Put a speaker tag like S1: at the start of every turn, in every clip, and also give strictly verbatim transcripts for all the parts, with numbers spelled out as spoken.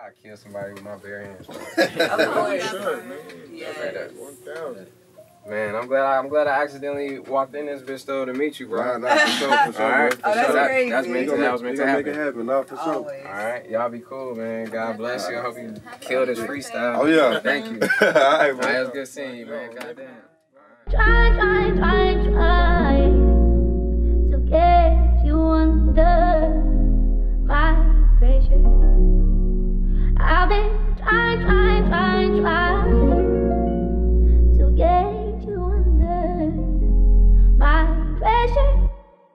S1: I kill somebody with my bare hands.
S2: Sure, man.
S1: Yeah. one thousand. Man, I'm glad I, I'm glad I accidentally walked in this bitch though to meet you, bro.
S3: Nah, nah, for sure, for sure.
S1: All right,
S3: for
S1: oh,
S3: sure.
S1: That,
S2: crazy.
S1: that's meant to, that was meant to
S3: make
S1: happen.
S3: it happen, nah, for sure.
S2: Always.
S1: All right, y'all be cool, man. God bless you. I hope you kill this freestyle.
S3: Oh yeah.
S1: Thank you.
S3: All right,
S1: All right, it was good seeing you, man. Goddamn.
S4: Try, try, try, try to get you under my pressure. I've been trying, trying, trying, trying to get you under my pressure.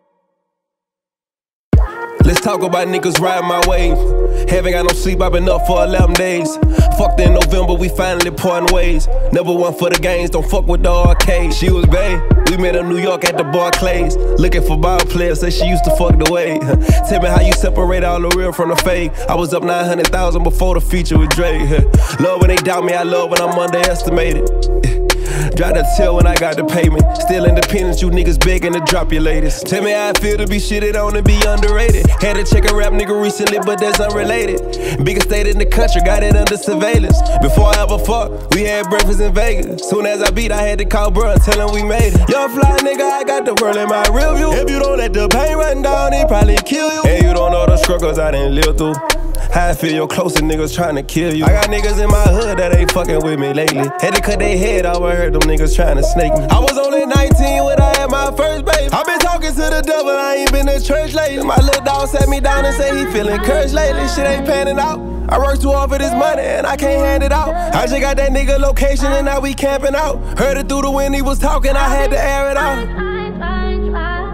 S5: Let's talk about niggas riding my wave. Haven't got no sleep, I've been up for eleven days. Fucked in November, we finally parting ways. Never one for the games, don't fuck with the arcade. She was bae, we met in New York at the Barclays. Looking for ball players, say she used to fuck the way. Tell me how you separate all the real from the fake. I was up nine hundred thousand before the feature with Dre. Love when they doubt me, I love when I'm underestimated. Try to tell when I got the payment. Still independent, you niggas begging to drop your latest. Tell me how I feel to be shitted on and be underrated. Had to check a rap nigga recently, but that's unrelated. Biggest state in the country, got it under surveillance. Before I ever fucked, we had breakfast in Vegas. Soon as I beat, I had to call bro and tell him we made it. Young fly nigga, I got the world in my rear view. If you don't let the pain run down, it probably kill you. And you don't know the struggles I didn't live through. How I feel your closest niggas trying to kill you. I got niggas in my hood that ain't fucking with me lately. Had to cut their head off, I heard them niggas trying to snake me. I was only nineteen when I had my first baby. I been talking to the devil, I ain't been to church lately. My little dog sat me down and said he feeling cursed lately. Shit ain't panning out. I work too hard for this money and I can't hand it out. I just got that nigga location and now we camping out. Heard it through the wind, he was talking, I had to air it out.
S4: Try, try, try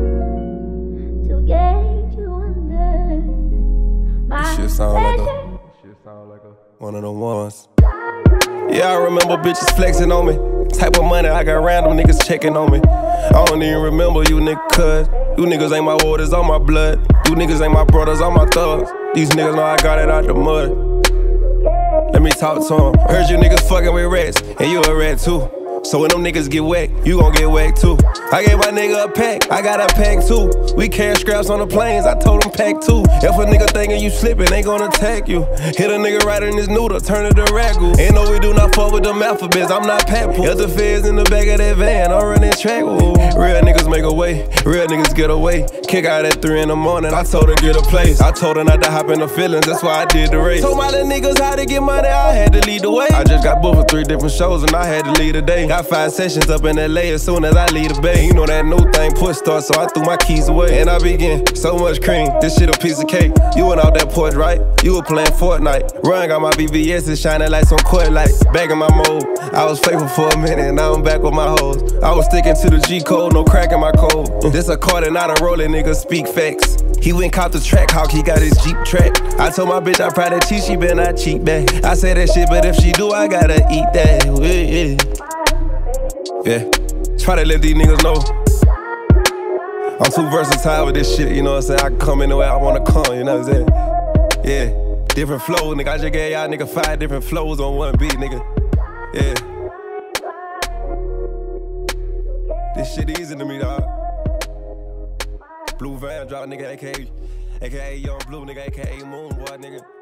S4: to get you under my
S5: Shit sound like
S4: pressure.
S5: a, shit sound like a one of them ones. Yeah, I remember bitches flexing on me. Type of money, I got random niggas checking on me. I don't even remember you niggas, cuz you niggas ain't my waters on my blood. You niggas ain't my brothers on my thugs. These niggas know I got it out the mud. Let me talk to them. Heard you niggas fucking with rats, and you a rat too. So when them niggas get whacked, you gon' get whacked too. I gave my nigga a pack, I got a pack too. We carry scraps on the planes, I told him pack too. If a nigga thinking you slipping, they gon' attack you. Hit a nigga right in his noodle, turn it to ragu. Ain't no we do not fuck with them alphabets, I'm not Papu. If the feds in the back of that van, I'm running track. Ooh. Real niggas make a way, real niggas get away. Kick out at three in the morning, I told her get a place. I told her not to hop in the feelings, that's why I did the race. Told my little niggas how to get money, I had to lead the way. I just got booked for three different shows and I had to lead the day. Got five sessions up in L A as soon as I leave the bay. You know that new thing push start, so I threw my keys away. And I begin, so much cream, this shit a piece of cake. You went out that porch, right? You were playing Fortnite. Run got my B B S's shining like some court light. Back in my mode, I was faithful for a minute, now I'm back with my hoes. I was sticking to the G code, no crack in my code. This a Carter, not a rolling nigga, speak facts. He went caught the track hawk, he got his Jeep track. I told my bitch I probably cheat, she better not cheat back. I say that shit, but if she do, I gotta eat that. Yeah, try to let these niggas know I'm too versatile with this shit, you know what I'm saying? I can come anywhere I wanna come, you know what I'm saying? Yeah, different flows, nigga. I just gave y'all nigga five different flows on one beat, nigga. Yeah. This shit easy to me, dog. Blue Van drop, nigga, A K A, A K A Young Blue, nigga, A K A Moon, boy, nigga.